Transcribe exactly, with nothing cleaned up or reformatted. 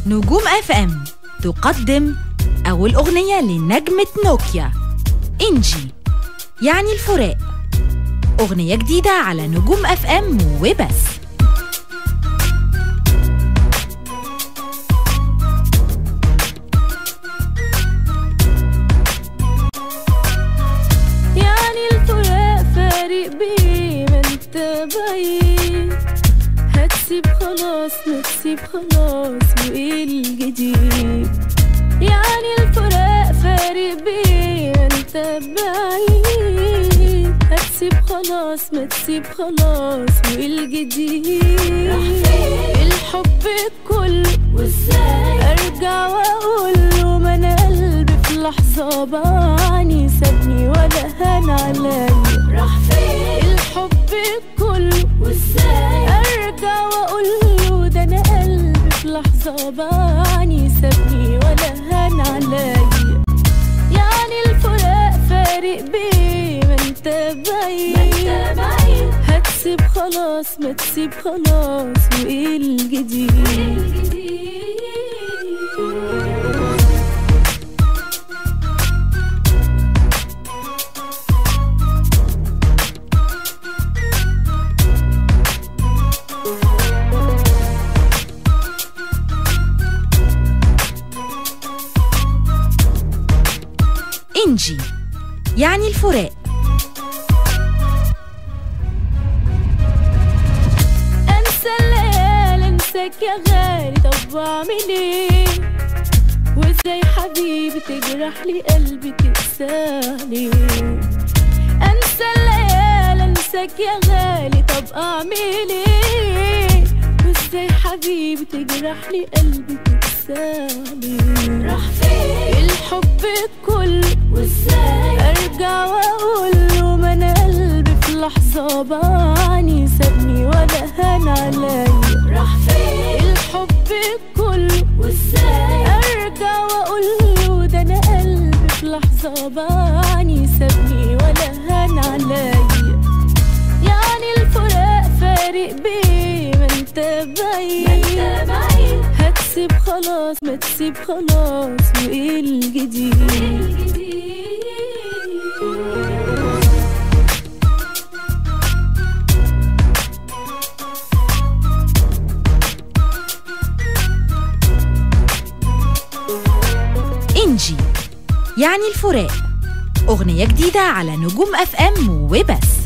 نجوم اف ام تقدم أول أغنية لنجمة نوكيا إنجي، يعني الفراق. أغنية جديدة على نجوم اف ام وبس. يعني الفراق فارق بيه ما انت بعيد، هتسيب خلاص ما تسيب خلاص وايه الجديد. يعني الفراق فارق بيه ما انت بعيد، هتسيب خلاص ما تسيب خلاص وايه الجديد. الحب كله وازاي ارجع واقوله، ما انا قلبي في لحظة باعني سابني ولا هان عليا. راح فين الحب كله وازاي ارجع واقوله، ده انا قلبي في لحظة باعني سابني ولا هان عليا. يعني الفراق فارق بيه ما انت بعيد، هتسيب خلاص ما تسيب خلاص وايه الجديد. إنجي، يعني الفراق. انسى الليالي انساك يا غالي، طب اعمل ايه؟ وازاي حبيبي تجرح لي قلبي تقسالي. انسى الليالي انساك يا غالي، طب اعمل ايه؟ وازاي حبيبي تجرح لي قلبي تقسالي. راح فين الحب كله وازاي ارجع واقوله، ما انا قلبي في لحظة باعني سابني ولا هان عليا. راح فين الحب كله وازاي ارجع واقوله، ده انا قلبي في لحظة باعني سابني ولا هان عليا. يعني الفراق فارق بيه ما انت بعيد، هتسيب خلاص ما تسيب خلاص وايه الجديد. إنجي، يعني الفراق. أغنية جديدة على نجوم اف ام وبس.